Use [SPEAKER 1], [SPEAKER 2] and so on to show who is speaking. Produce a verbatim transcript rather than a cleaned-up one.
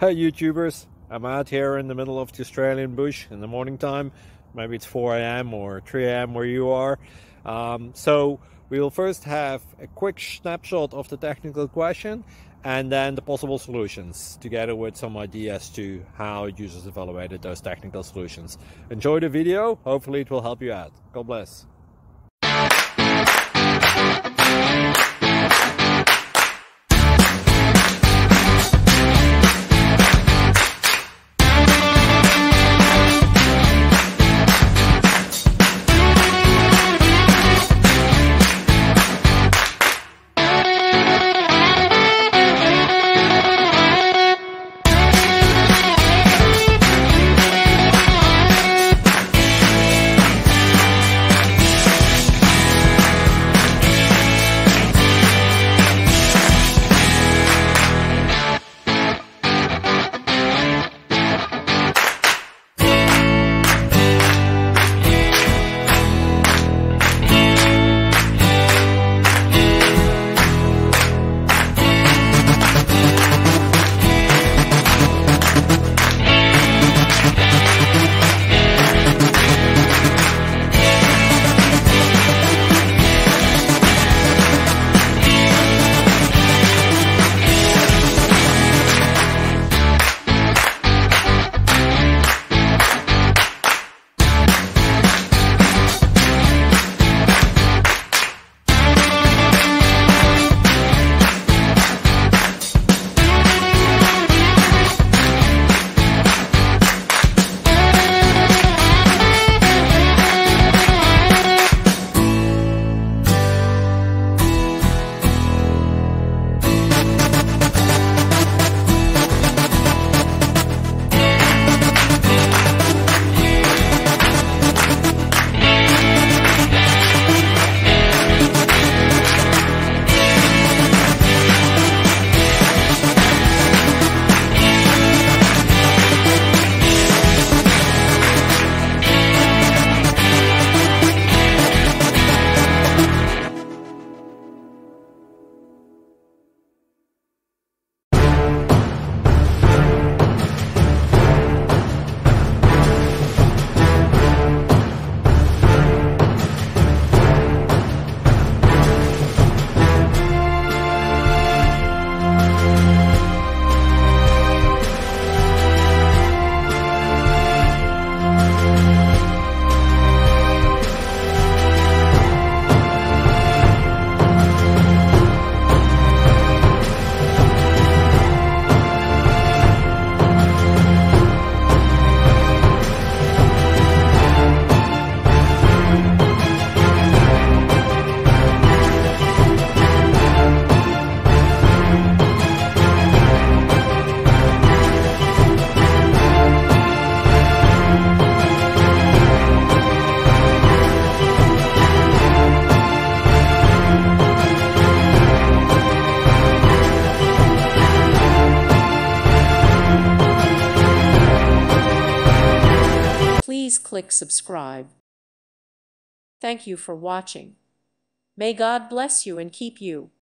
[SPEAKER 1] Hey YouTubers, I'm out here in the middle of the Australian bush in the morning time. Maybe it's four A M or three A M where you are. Um, so we will first have a quick snapshot of the technical question and then the possible solutions, together with some ideas to how users evaluated those technical solutions. Enjoy the video, hopefully it will help you out. God bless.
[SPEAKER 2] Please click subscribe. Thank you for watching. May God bless you and keep you.